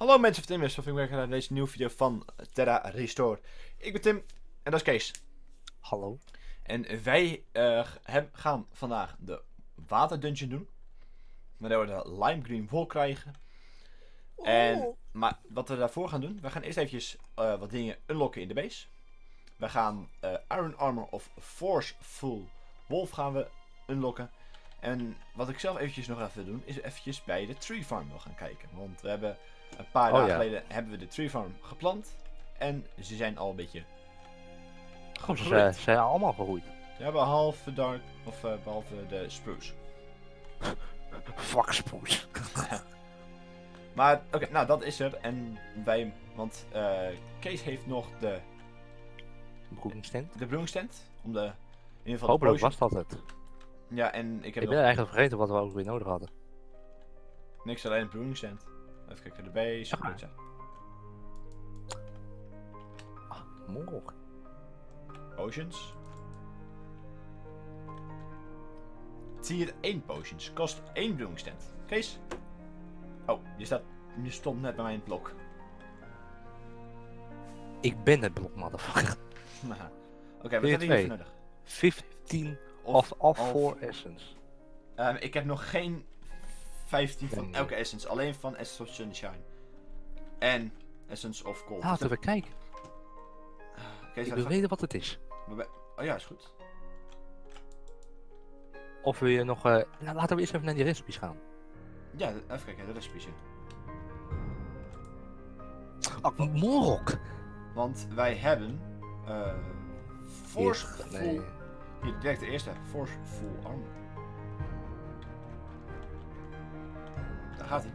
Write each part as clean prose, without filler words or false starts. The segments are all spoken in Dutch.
Hallo mensen van Tim, of ik naar deze nieuwe video van Terra Restore. Ik ben Tim en dat is Kees. Hallo. En wij gaan vandaag de waterdungeon doen. Waardoor we de lime green wool krijgen. Maar wat we daarvoor gaan doen, we gaan eerst eventjes wat dingen unlocken in de base. We gaan Iron Armor of Forceful Wolf gaan we unlocken. En wat ik zelf eventjes nog even wil doen, is eventjes bij de tree farm wil gaan kijken. Want we hebben een paar dagen geleden hebben we de tree farm geplant. En ze zijn al een beetje Ze zijn allemaal gegroeid. Ja, behalve behalve de spruce. Fuck spruce. Maar oké, nou dat is er. En wij, want Kees heeft nog de Broedenstand. de brewingstand. Om de, in ieder geval Hopelijk de was dat het. Ja, en ik heb Ik nog ben eigenlijk vergeten wat we ook weer nodig hadden. niks, alleen een brewingstand. Even kijken, de base. Ja. Goed zo. Morgen. Potions. Tier 1 potions. Kost 1 brewingstand. Kees? Oh, je stond net bij mij in het blok. Ik ben het blok, motherfucker. Oké, wat Tier hebben we hiervoor 2. nodig? 15 of 4 essence. Ik heb nog geen 15 van Nee. elke essence. Alleen van Essence of Sunshine. En Essence of Cold. Laten we kijken. Kees, Ik wil weten wat het is. Oh ja, is goed. Of wil je nog... nou, laten we eerst even naar die recipes gaan. Ja, even kijken, de recipes. Morok! Want wij hebben... Forceful... Nee. Hier, direct de eerste. Forceful Armor. Daar gaat hij.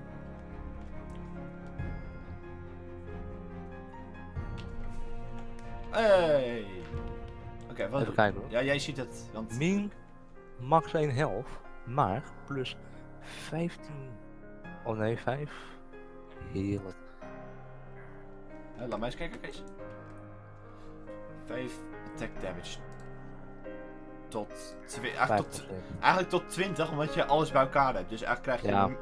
Hey! Oké, wat... Even kijken hoor. Ja, jij ziet het, want... Min max 1 health, maar plus 15. Oh nee, 5. Heerlijk. Laat mij eens kijken, Kees. 5 attack damage. Tot... Eigenlijk tot 20, omdat je alles bij elkaar hebt. Dus eigenlijk krijg je...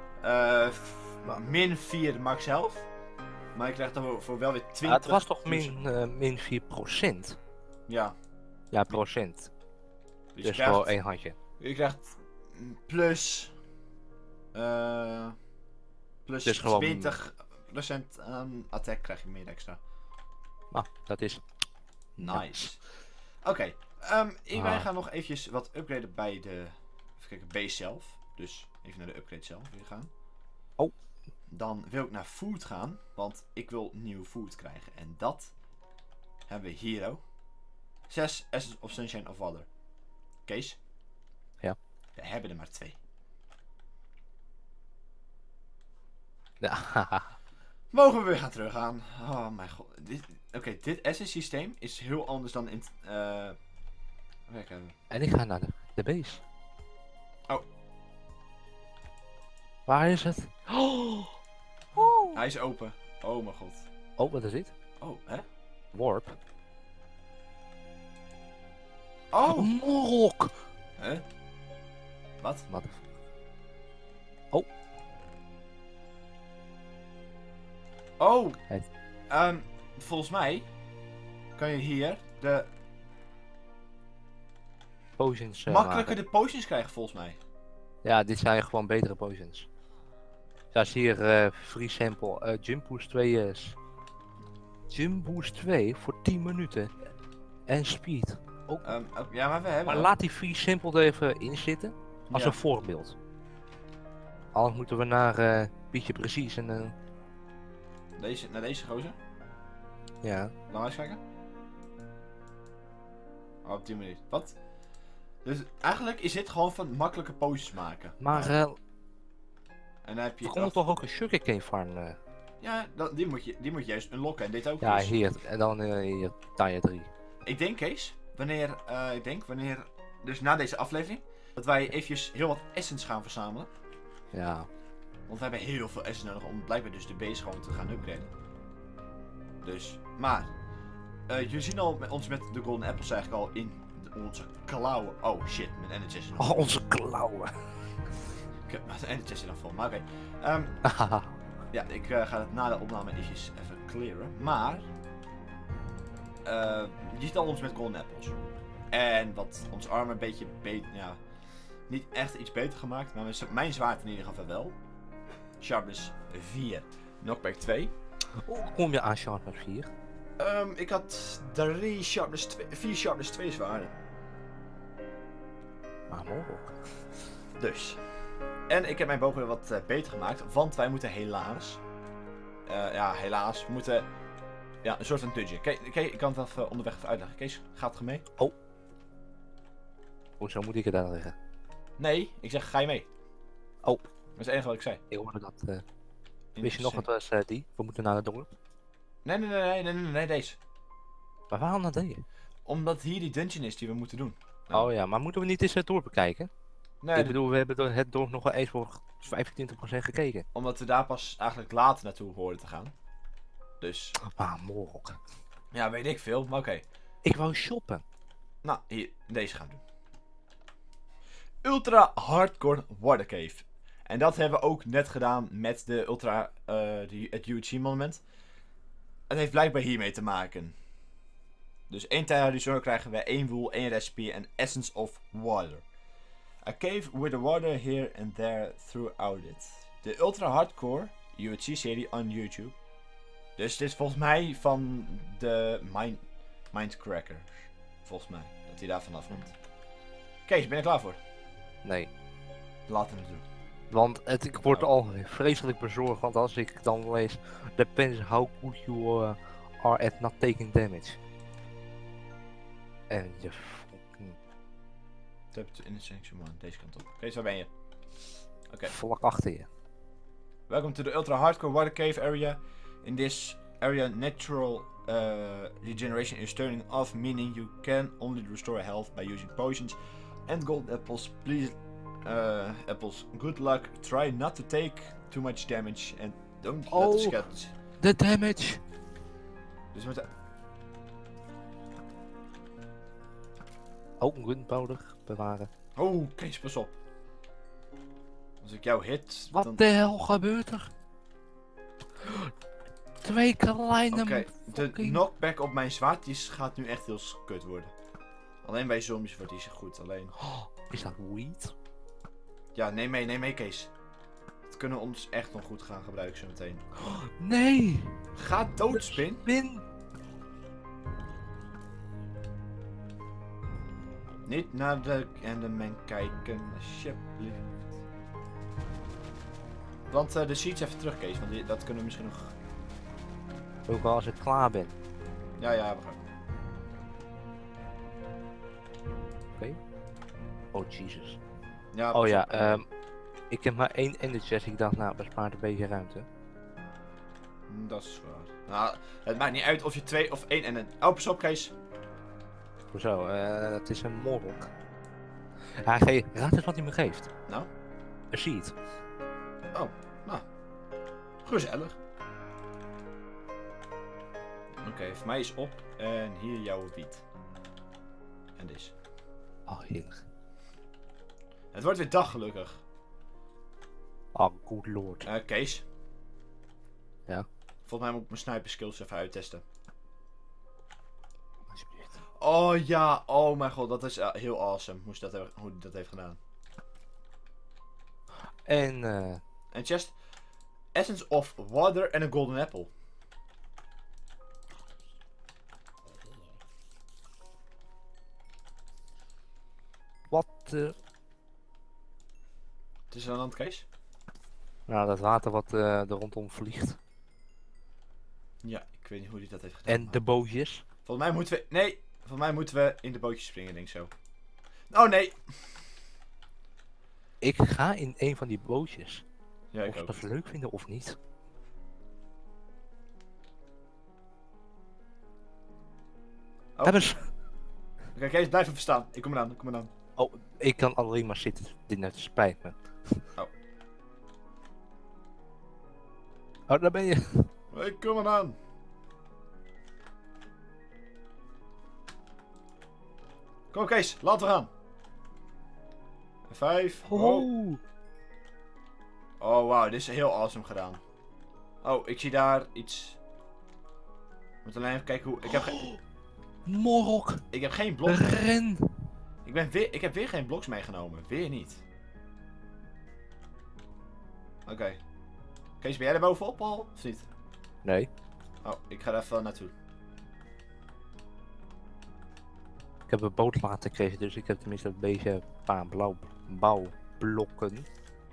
min 4 max health. Maar je krijgt dan voor wel weer 20. Ja, het was toch min 4%? Ja. Ja, procent. Dus Dus je krijgt, voor één handje. je krijgt plus... plus Dus gewoon- 20% aan attack krijg je meer extra. Nou, dat is... Nice. Oké, wij gaan nog eventjes wat upgraden bij de even kijken, base zelf. Dus even naar de upgrade zelf weer gaan. Oh. Dan wil ik naar food gaan, want ik wil nieuw food krijgen. En dat hebben we hier ook. 6 Essence of Sunshine of Water. Kees? Ja. We hebben er maar 2. Ja, Mogen we weer gaan teruggaan? Oh mijn god. Oké, dit essence systeem is heel anders dan in... en ik ga naar de base. Oh. Waar is het? Hij is open. Oh mijn god. Oh, wat is dit? Oh, hè? Warp. Oh! Morok! Hè? Wat? Wat? Oh! Het. Volgens mij kan je hier de Potions makkelijker maken. de potions krijgen volgens mij. Ja, dit zijn gewoon betere potions. Ja, zie hier free sample. Jump boost 2 is. Jump boost 2 voor 10 minuten. En speed. Ja, maar we hebben... Maar laat die free sample er even in zitten. Als Ja. een voorbeeld. Anders moeten we naar Pietje Precies en Naar deze gozer. ja. Laat maar eens kijken. Oh, op die manier. Wat? Dus eigenlijk is dit gewoon van makkelijke potions maken. Maar En dan heb je... er komt toch ook een sugarcane farm? Ja, die moet je juist unlocken en dit ook. Ja, dus. hier. En dan hier, tier 3. Ik denk, Kees, wanneer, dus na deze aflevering, dat wij eventjes heel wat essence gaan verzamelen. Ja. Want we hebben heel veel essence nodig om blijkbaar dus de base gewoon te gaan upgraden. Dus, maar, jullie zien al ons met de golden apples eigenlijk al in onze klauwen. Oh shit, mijn energy is er nog. Oh, onze klauwen. Ik heb mijn energy is er nog vol, maar oké. Ja, ik ga het na de opname eventjes even clearen. Maar... je ziet al ons met golden apples. En wat ons armor een beetje beter... Ja, niet echt iets beter gemaakt. Maar mijn zwaard in ieder geval wel. Sharpness 4. Knockback 2. Hoe kom je aan Sharpness 4? Ik had 4 Sharpness 2 zwaarden. Maar mogelijk. Dus. En ik heb mijn boog weer wat beter gemaakt. Want wij moeten helaas... helaas. We moeten... Ja, een soort van dungeon. Kijk, ik kan het even onderweg even uitleggen. Kees, gaat het mee? Hoezo moet ik het daar leggen? Nee, ik zeg ga je mee. Oh. Dat is het enige wat ik zei. Ik hoorde dat. Wist je nog wat was die? We moeten naar het dorp. Nee, deze. Maar waarom dat deed je? Omdat hier die dungeon is die we moeten doen. Oh ja, maar moeten we niet eens het dorp bekijken? Nee, Ik bedoel, we hebben het dorp nog wel eens voor 25% gekeken. omdat we daar pas eigenlijk later naartoe hoorden te gaan. Dus, Maar mogelijk. ja, weet ik veel, maar oké. Ik wou shoppen. Nou, hier, deze gaan we doen. Ultra Hardcore Water Cave. En dat hebben we ook net gedaan met de het UHC monument. Het heeft blijkbaar hiermee te maken. Dus 1 Terra krijgen we 1 wool, 1 recipe en Essence of Water. A cave with the water here and there throughout it. De Ultra Hardcore UHC serie on YouTube. Dus dit is volgens mij van de Mindcrackers. Volgens mij, dat hij daar vanaf komt. Kees, ben je er klaar voor? Nee. Laten we het doen. Want ik word al vreselijk bezorgd, want als ik dan lees... Depends how good you are at not taking damage. En je fucking... Tap to intersection 1, deze kant op. Kees, waar ben je? Oké. Vlak achter je. Welcome to the Ultra Hardcore Water Cave area. In this area, natural regeneration is turning off, meaning you can only restore health by using potions and gold apples. Please, apples, good luck. Try not to take too much damage and don't let the skeletons. The damage! Dus met de... Oh, gunpowder bewaren. Oh, Kees, pas op. Als ik jou hit, Wat dan... de hel gebeurt er? 2 kleine... Oké, de fucking- knockback op mijn zwaard die gaat nu echt heel kut worden. Alleen bij zombies wordt die zo goed, alleen... Oh, is dat weed? Ja, neem mee Kees. Dat kunnen we ons echt nog goed gaan gebruiken zo meteen. Nee! Ga dood, Spin. Win! Niet naar de Enderman kijken, alsjeblieft. Want de sheets even terug, Kees, want dat kunnen we misschien nog... Ook al als ik klaar ben. Ja, we gaan. Oh, Jesus. Ja, Oh pas ja, op. ik heb maar 1 ender chest. Ik dacht, nou, bespaart een beetje ruimte. Dat is waar. Nou, het maakt niet uit of je 2 of 1 en een... Oh, pas op, Kees. Hoezo? Het is een morok. Raad eens wat hij me geeft. Nou? Een seed. Oh, nou. Gezellig. Oké, voor mij is op. En hier jouw wiet. En dit. Oh, heerlijk. Het wordt weer dag, gelukkig. Oh, good lord. Kees. Ja? Volgens mij moet ik mijn sniper skills even uittesten. Alsjeblieft. Oh ja, oh mijn god, dat is heel awesome hoe hij dat heeft gedaan. En, En chest, Essence of Water en een Golden Apple. wat Het is een hand, Kees. Nou, dat water wat er rondom vliegt. Ja, ik weet niet hoe hij dat heeft gedaan. En de bootjes. Volgens mij moeten we... Nee, volgens mij moeten we in de bootjes springen, denk ik zo. Oh nee! Ik ga in een van die bootjes. Ja, ik Of ze ook. dat leuk vinden of niet. Oh. Hebben ze... Oké, Kees, blijf even staan. Ik kom eraan. Oh, ik kan alleen maar zitten. Dit net spijt me. Oh. Oh, daar ben je. Ik kom eraan. Kom Kees, laten we gaan. 5. Oh, Oh. oh wauw, dit is heel awesome gedaan. Oh, ik zie daar iets. Ik moet alleen even kijken hoe... Morok! Ik heb geen blok. Ren! Ik heb weer geen bloks meegenomen. Weer niet. Oké. Kees, ben jij er bovenop al? Of niet? Nee. Oh, ik ga er even naartoe. Ik heb een boot laten gekregen, dus ik heb tenminste een beetje een paar bouwblokken.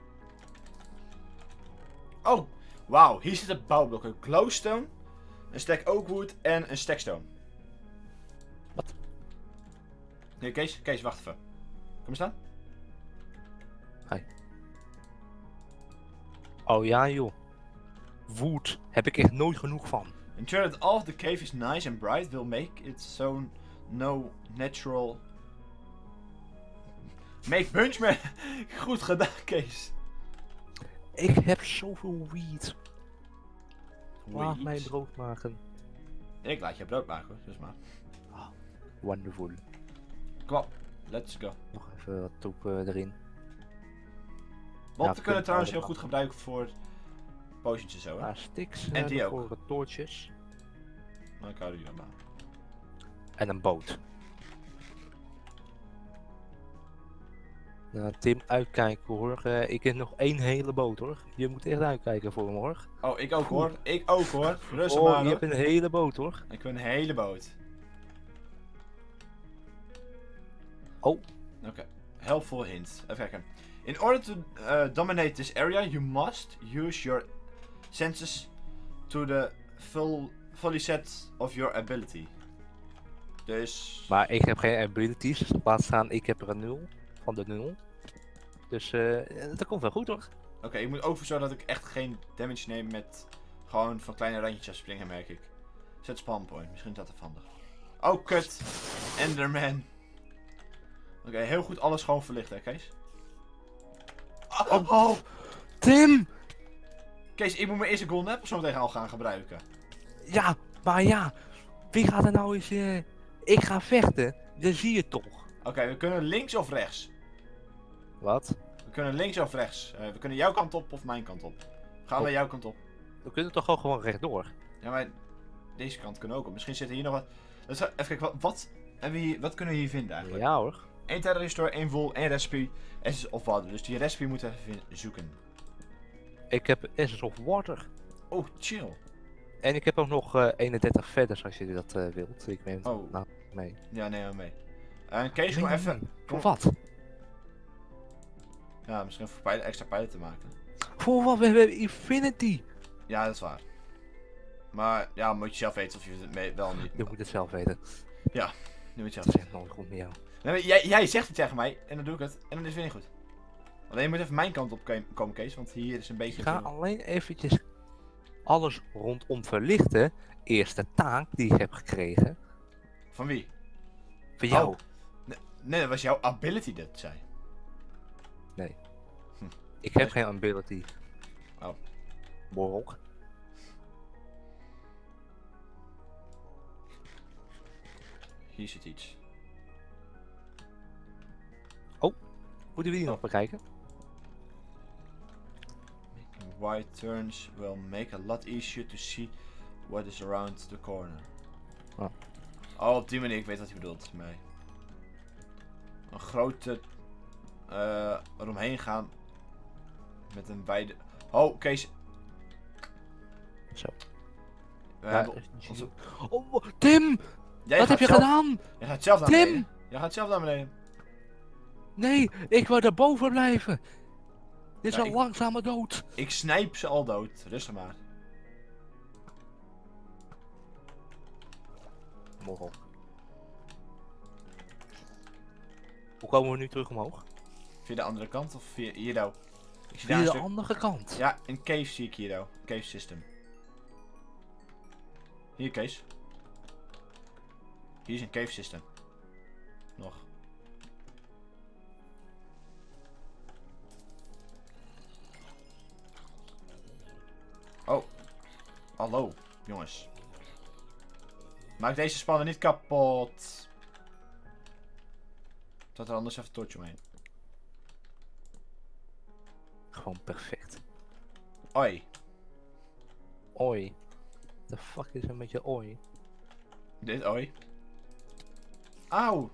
Oh, wauw. Hier zitten bouwblokken. Glowstone, een stack oakwood en een stackstone. Wat? Nee, Kees, wacht even. Kom eens staan. Hi. Oh ja joh. Wood heb ik echt nooit genoeg van. Ensure that all of the cave is nice and bright will make it so no natural... Make bunchman! Goed gedaan, Kees. Ik heb zoveel weed. Laat Weed. mij brood maken. Ik laat je brood maken hoor, dus maar. Wonderful. Kom op, let's go. Nog even wat troep erin. Want Ja, we kunnen trouwens heel allemaal. goed gebruiken voor potions en zo hè. Paar sticks En die ook. voor de toortjes. Maar ik hou die dan aan. En een boot. Nou, Tim, uitkijken hoor. Ik heb nog één hele boot hoor. Je moet echt uitkijken voor me hoor. Oh, ik ook hoor. Ik ook hoor. Rustig Oh, maar je hoor. hebt een hele boot hoor. Ik ben een hele boot. Oh. Oké. Helpful hint. Even kijken. In order to dominate this area, you must use your senses to the fully set of your ability. Dus... Maar ik heb geen abilities. Laat staan, ik heb er een 0. Van de 0. Dus dat komt wel goed hoor. Oké, ik moet ook voor zorgen dat ik echt geen damage neem met gewoon van kleine randjes springen, merk ik. Zet spawn point, misschien is dat even handig. Oh, kut. Enderman. Oké, heel goed alles gewoon verlichten, hè, Kees? Oh. Tim! Kees, ik moet mijn eerste golden apple zo meteen al gaan gebruiken. Ja, maar ja. Wie gaat er nou eens... ik ga vechten. Dat zie je toch. Oké, we kunnen links of rechts. Wat? We kunnen links of rechts. We kunnen jouw kant op of mijn kant op. Gaan we jouw kant op. We kunnen toch gewoon rechtdoor. Ja, maar deze kant kunnen ook op. Misschien zit er hier nog wat... Dus, even kijken, wat kunnen we hier vinden eigenlijk? Ja hoor. 1 Terror Restore, 1 Wool, 1 Recipe, Essence of Water. Dus die recipe moeten we even zoeken. Ik heb Essence of Water. Oh, chill. En ik heb ook nog 31 feathers als je dat wilt. Ik neem het Oh. nou mee. Ja, neem maar mee. Kees, kom even... Voor wat? Ja, misschien voor extra pijlen te maken. Voor wat? We hebben Infinity. Ja, dat is waar. Maar ja, moet je zelf weten of je het wel niet... Je moet het zelf weten. Nu moet je Dat zelf is echt nooit goed met jou. Nee, maar jij zegt het tegen mij en dan doe ik het. En dan is het weer niet goed. Alleen je moet even mijn kant op komen, Kees. Want hier is een beetje... Ik ga alleen eventjes alles rondom verlichten. Eerste taak die ik heb gekregen. Van wie? Voor jou. Oh. Nee, dat was jouw ability dat zei. Ik heb geen ability. Oh. Borrok. Hier zit iets. Moeten we die nog bekijken? Making wide turns will make a lot easier to see what is around the corner. Oh. Oh, op die manier, ik weet wat hij bedoelt. Nee. Een grote... eromheen gaan. Met een wijde... Oh, Kees. Zo. We Ja, hebben onze... Oh, Tim! Jij Wat gaat heb je zelf- gedaan? Jij gaat zelf naar Tim! beneden. Jij gaat zelf naar beneden. Nee, ik wil daarboven blijven. Dit is Ja, een langzame dood. Ik snijp ze al dood. Rustig maar. Morrel. Hoe komen we nu terug omhoog? Via de andere kant of via hier nou? Ik zie daar Via een de stuk... andere kant. Ja, een cave zie ik hier nou. Cave system. Hier, Kees. Hier is een cave system. Nog. Oh. Hallo, jongens. Maak deze spannen niet kapot. Zet er anders even een torch omheen. Gewoon perfect. Oi. Oi. The fuck is er met je oi? Dit, oi. Auw.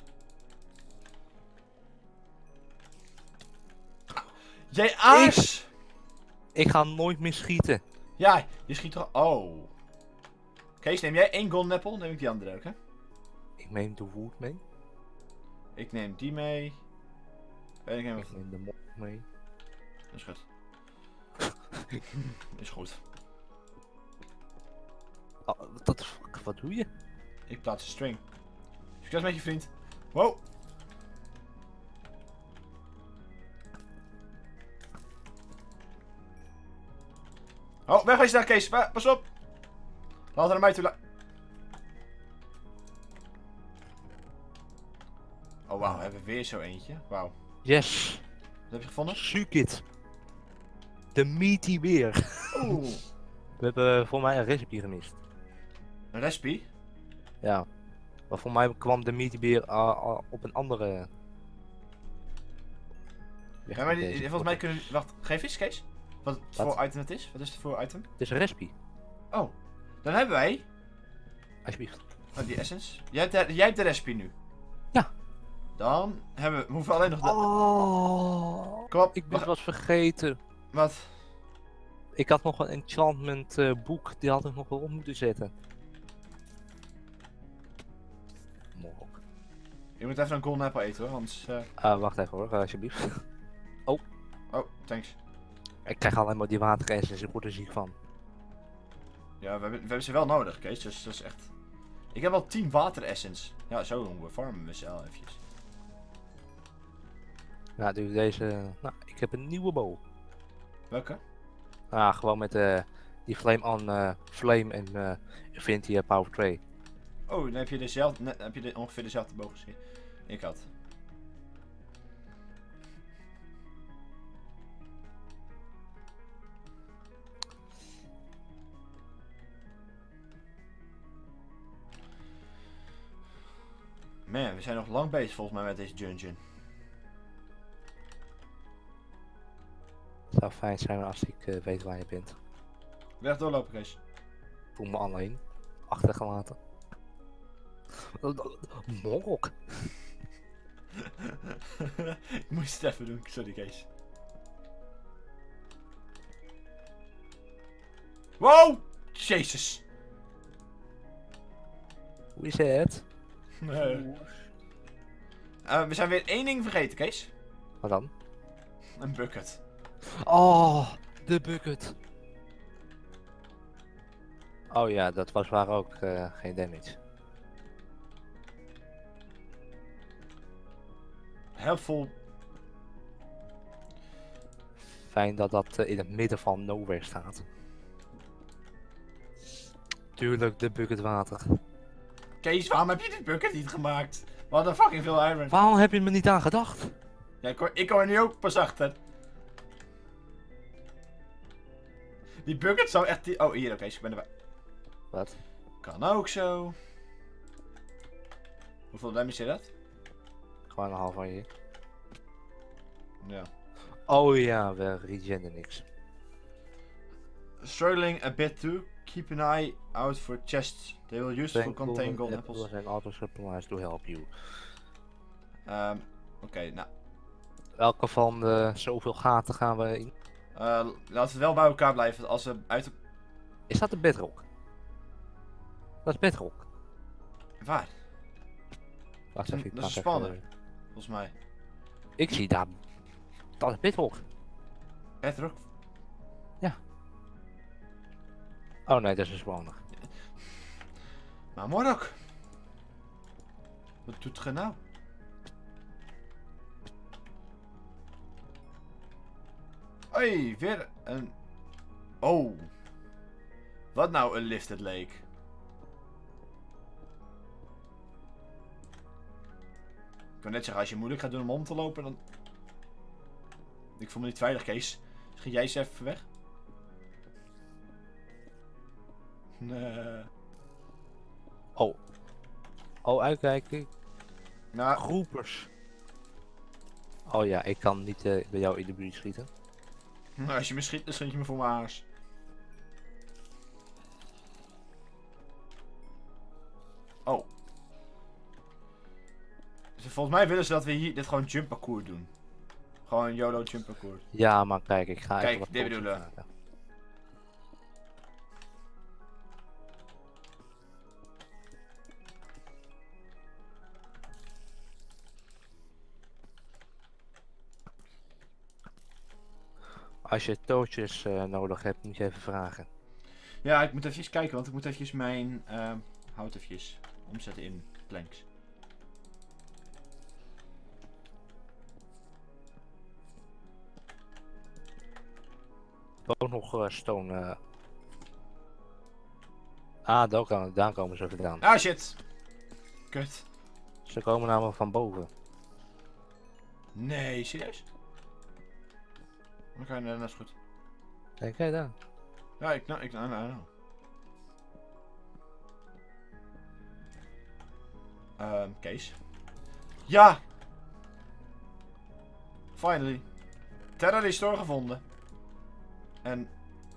Jij aas! Ik ga nooit meer schieten. Ja, je schiet toch... Oh. Kees, neem jij 1 golden apple? Neem ik die andere ook, hè? Ik neem de wood mee. Ik neem die mee. En ik neem... Ik neem de mok mee. Dat is goed. Is goed. Oh, wat doe je? Ik plaats een string. Succes met je vriend. Wow. Oh, wegwezen daar, Kees. Pas op. Laat er naar mij toe. Oh, wauw. We hebben weer zo eentje. Wauw. Yes. Wat heb je gevonden? Zoek de meaty weer. Oeh. We hebben voor mij een recipe gemist. Een recipe? Ja. Maar voor mij kwam de meaty beer op een andere... Ja, maar volgens mij kunnen... Wacht, geef eens, Kees. Wat voor item het is? Wat is het voor item? Het is een recipe. Oh. Dan hebben wij... Alsjeblieft. Oh, die essence. Jij hebt de recipe nu. Ja. Dan hebben we... We hoeven alleen nog de... Oh. Kom op. Ik ben wat vergeten. Wat? Ik had nog een enchantment boek. Die had ik nog wel op moeten zetten. Mok. Je moet even een golden apple eten hoor, anders... Wacht even hoor, alsjeblieft. Oh, thanks. Ik krijg alleen maar die wateressens, ik word er ziek van. Ja, we hebben ze wel nodig, Kees, dus dat is echt... Ik heb al 10 wateressens. Ja, zo doen we farmen we ze al eventjes. Ja, dus deze... Nou, ik heb een nieuwe bow. Welke? Gewoon met die Flame on Flame en Infinity Power 2. Oh, dan heb je ongeveer dezelfde boog gezien. Ik had. Man, we zijn nog lang bezig volgens mij met deze dungeon. Het zou fijn zijn als ik weet waar je bent. Weg doorlopen, Kees. Ik voel me alleen. Achtergelaten. Mok. Ik moest het even doen, sorry Kees. Wow! Jezus! Hoe is het? We zijn weer 1 ding vergeten, Kees. Wat dan? Een bucket. Oh, de bucket. Oh ja, dat was waar ook geen damage. Helpful. Fijn dat dat in het midden van nowhere staat. Tuurlijk, de bucket water. Kees, waarom heb je dit bucket niet gemaakt? We hadden fucking veel iron. Waarom heb je me niet aan gedacht? Ja, ik kom er nu ook pas achter. Die bucket zou echt... Oh, hier, oké, ik ben erbij. Wat? Kan ook zo. Hoeveel damage is dat? Gewoon een half van je. Ja. Oh ja, we regenen niks. Struggling a bit too. Keep an eye out for chests. They will use to contain golden apples. And auto supplies to help you. Oké, nou. Welke van de zoveel gaten gaan we in? Laten we wel bij elkaar blijven. Als we uit de... Is dat de bedrock? Dat is bedrock. Waar? Wacht even, Dat is spannend. Volgens mij. Ik zie daar. Dat is bedrock. Bedrock? Ja. Oh nee, dat is een spawner. Maar Morok. Wat doet ge nou? Hoi, weer een... Oh. Wat nou een lifted lake? Ik kan net zeggen, als je moeilijk gaat doen om te lopen, dan... Ik voel me niet veilig, Kees. Schiet jij eens even weg? Nee. Oh. Oh, uitkijken. Nou, Groepers. Oh ja, ik kan niet bij jou in de buurt schieten. als je me schiet, dan schiet je me voor mijn haars. Oh. Dus volgens mij willen ze dat we hier dit gewoon jump parcours doen. Gewoon YOLO jump parcours. Ja, maar kijk, ik ga Kijk, even wat dit foto's bedoelen. maken. Als je touwtjes nodig hebt, moet je even vragen. Ja, ik moet even kijken, want ik moet even mijn hout even omzetten in planks. Ook nog stone. Daar komen ze vandaan. Ah shit! Kut. Ze komen namelijk van boven. Nee, serieus? Oké, nee, dat is goed. Kijk daar. Ja, ik know. Kees. Ja! Finally. Terra Restore gevonden. En...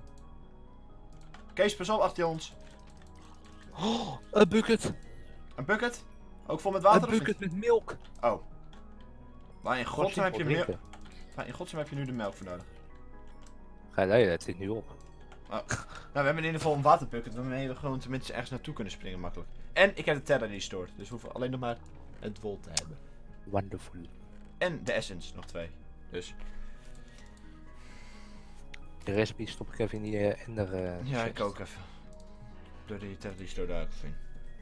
Kees, pas op achter ons. Oh, een bucket! Een bucket? Ook vol met water Een of niet? bucket met melk! Oh. Waar in godsnaam heb je Simpel melk? drinken. Waar in godsnaam heb je nu de melk voor nodig? Nee, het zit nu op. Nou, we hebben in ieder geval een waterbucket waarmee we gewoon tenminste ergens naartoe kunnen springen makkelijk. En ik heb de Terra Restored, dus we hoeven alleen nog maar het wol te hebben. Wonderful. En de Essence, nog 2. Dus... De recipe stop ik even in die ender. ja, chest. ik ook even. Door die Terra Restored daar ook vind.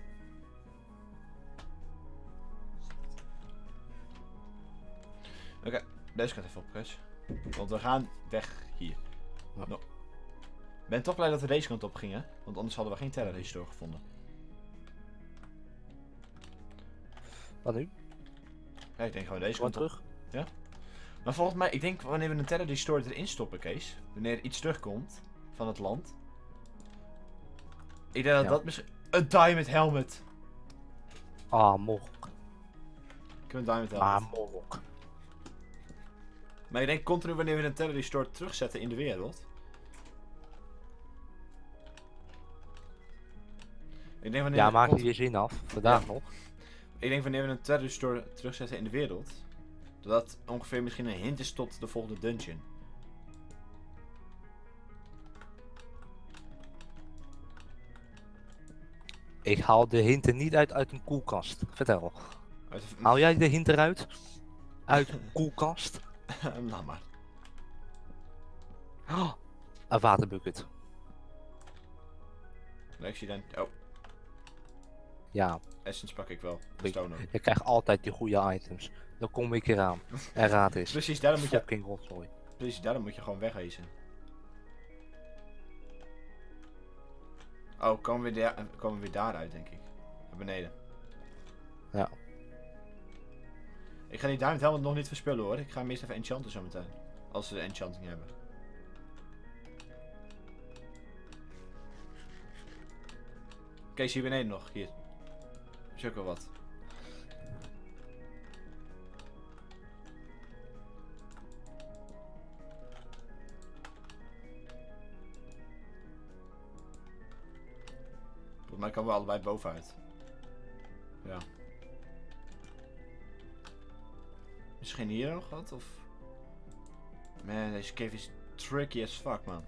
Oké, deze gaat even op, Chris. Want we gaan weg hier. Ja. No. Ik ben toch blij dat we deze kant op gingen, want anders hadden we geen Terra Restore gevonden. Wat nu? Ja, ik denk gewoon deze Gewoon kant op. terug? Maar volgens mij, ik denk wanneer we een Terra Restore erin stoppen, Kees. Wanneer iets terugkomt van het land. Ik denk dat Ja. dat misschien... Een Diamond Helmet! Ah, mok. Ik heb een Diamond Helmet. Ah, mok. Maar ik denk continu wanneer we een Terra Restore terugzetten in de wereld. Ik denk wanneer Ja, we maak continu- je zin af. Vandaag nog. Ik denk wanneer we een Terra Restore terugzetten in de wereld. Dat ongeveer misschien een hint is tot de volgende dungeon. Ik haal de hinten niet uit een koelkast. Vertel. Uit de- Haal jij de hint eruit? Uit een koelkast? Laat maar. Oh, een waterbucket. Ik zie dan... Oh, Ja, Essence pak ik wel. Ik- Stone ook. je krijgt altijd die goede items. Dan kom ik eraan. En raad is. Precies, daarom moet je, Fucking rotzooi. gewoon wegwezen. Oh, komen we weer daaruit, denk ik. Naar beneden. Ja. Ik ga die Diamond Helmet nog niet verspillen hoor. Ik ga hem eerst even enchanten zometeen. Als we de enchanting hebben. Kees, hier beneden nog. Hier. Is ook wel wat. Volgens mij komen we allebei bovenuit. Ja. Misschien hier nog wat? Of... Man, deze cave is tricky as fuck, man.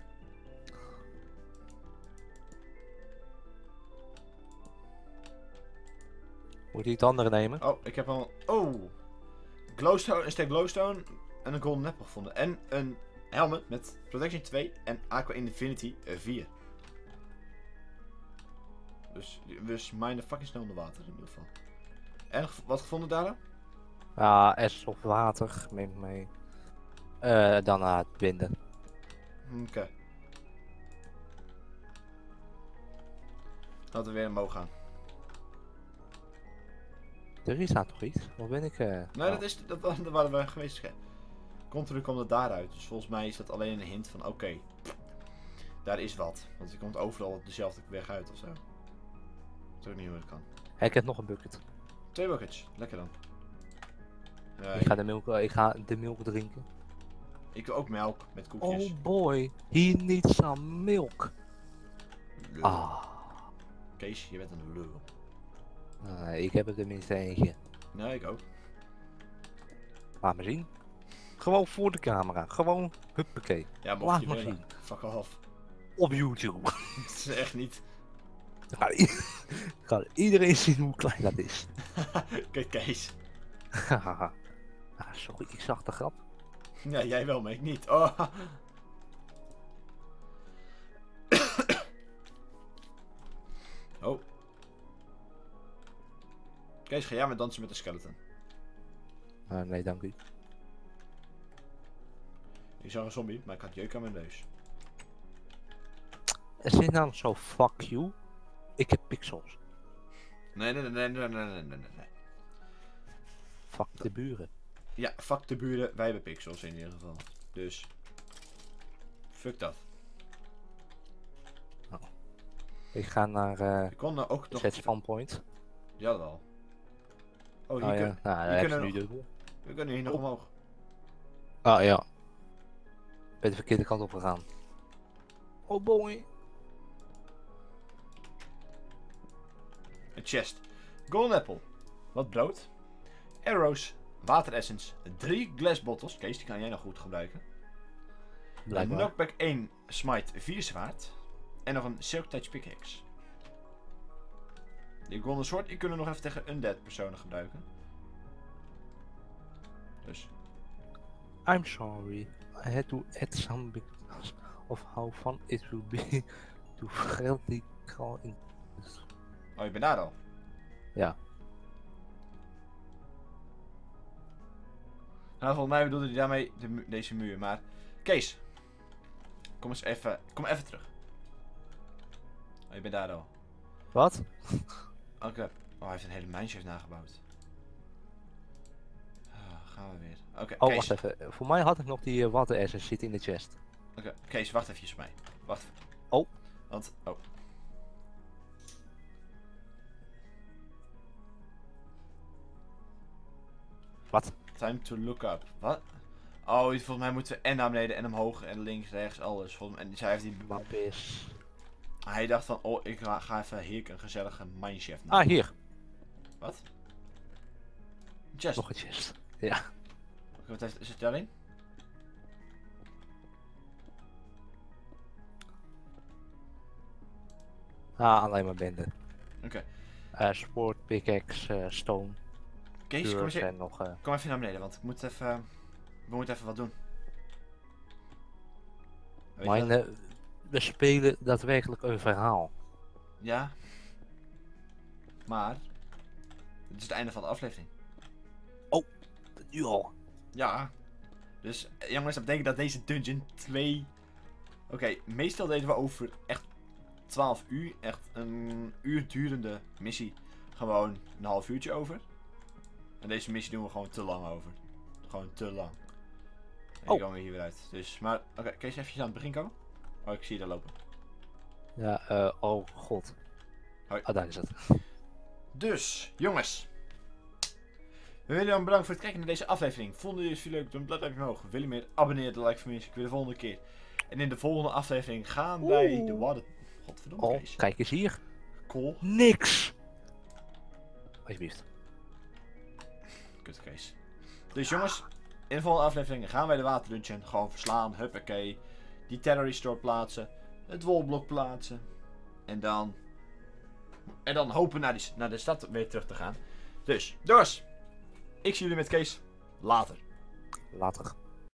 Moet je het andere nemen? Oh, ik heb al... Oh! Glowstone, een stek glowstone en een golden apple gevonden. En een helmet met protection 2 en aqua infinity 4. Dus mine fucking snel onder water in ieder geval. En wat gevonden daar dan? Ja, S of water. Neem ik mee. Dan aan het binden. Oké. Laten we weer omhoog gaan. Er is daar toch iets? Wat ben ik? Nee, dat waren we geweest. Continu komt het daaruit. Dus volgens mij is dat alleen een hint van oké, daar is wat. Want je komt overal op dezelfde weg uit ofzo. Ik weet ook niet hoe dat kan. Ik heb nog een bucket. 2 buckets, lekker dan. Ik ga de melk drinken. Ik wil ook melk met koekjes. Oh boy, he needs some milk. Lul. Ah. Kees, je bent een lul. Ik heb er tenminste eentje. Nee, ik ook. Laat me zien. Gewoon voor de camera. Gewoon, huppakee. Ja, mocht Laat je maar willen. zien. Fuck off. Op YouTube. Dat is echt niet. Dan gaat iedereen zien hoe klein dat is. Kijk, Kees. Sorry, ik zag de grap. Ja, jij wel, maar ik niet. Oh. Oh. Kees, ga jij maar dansen met de skeleton? Nee, dank u. Ik zag een zombie, maar ik had jeuk aan mijn neus. Er zit nou zo fuck you. Ik heb pixels. Nee. Fuck de buren. Ja, fuck de buren, wij hebben pixels in ieder geval. Dus. Fuck dat. Ik ga naar Ik kon er ook nog. set spawn point. Ja, dat al. Oh, hier, Oh ja, nou, daar hier heb je kunnen nu we nog. dubbel. We kunnen hier nog omhoog. Ah ja. Ben de verkeerde kant op gegaan. Oh boy. Een chest. Golden apple. Wat brood. Arrows. Water essence. 3 glass bottles. Kees, die kan jij nog goed gebruiken. Blijkbaar. Knockback 1. Smite 4 zwaard. En nog een silk touch pickaxe. Die golden sword, die kunnen we nog even tegen undead personen gebruiken. Dus. I'm sorry. I had to add some because of how fun it will be to friendly call in. Oh, je bent daar al? Ja. Nou, volgens mij bedoelde hij daarmee deze muur, maar... Kees. Kom even terug. Oh, je bent daar al. Wat? Oké. Oh, hij heeft een hele mineshaft nagebouwd. Gaan we weer. Oké, Oh, Kees. wacht even. Voor mij had ik nog die water essence zitten in de chest. Oké, Kees, wacht even op mij. Wacht even. Oh. Want, oh. Wat? Time to look up. Wat? Oh, volgens mij moeten we en naar beneden en omhoog en links, rechts, alles. En zij heeft die... Wat is... Hij dacht van, oh, ik ga even hier een gezellige mineshaft Ah, hier. Wat? Chest. Nog een chest. Ja. Oké, wat is het daarin? Ah, alleen maar bende. Oké. Sport, pickaxe, stone, Kees, kom eens pures hier. en nog... Kom even naar beneden, want ik moet even... We moeten even wat doen. Weet je Maar wat? we spelen daadwerkelijk een verhaal. Ja. Maar... Het is het einde van de aflevering. Nu al. Ja. Dus jongens, dat betekent dat deze dungeon 2... Oké, meestal deden we over echt 12 uur. Echt een uur durende missie. Gewoon een half uurtje over. En deze missie doen we gewoon te lang over. Gewoon te lang. En die komen we hier weer uit. Dus, maar oké, Kees, even aan het begin komen. Oh, ik zie je daar lopen. Ja, oh god. Hoi. Ah, daar is het. Dus, jongens. We willen dan bedanken voor het kijken naar deze aflevering. Vonden jullie het leuk? Doe een duimpje omhoog. Wil je meer? Abonneer, de like voor meer. Ik wil de volgende keer. En in de volgende aflevering gaan wij de water... Godverdomme, Oh, Kees. kijk eens hier. Cool. Niks. Alsjeblieft. Kut, Kees. Dus jongens, in de volgende aflevering gaan wij de waterdungeon gewoon verslaan. Huppakee. Die terrorist store plaatsen. Het wolblok plaatsen. En dan hopen naar de stad weer terug te gaan. Dus, ik zie jullie met Kees later. Later.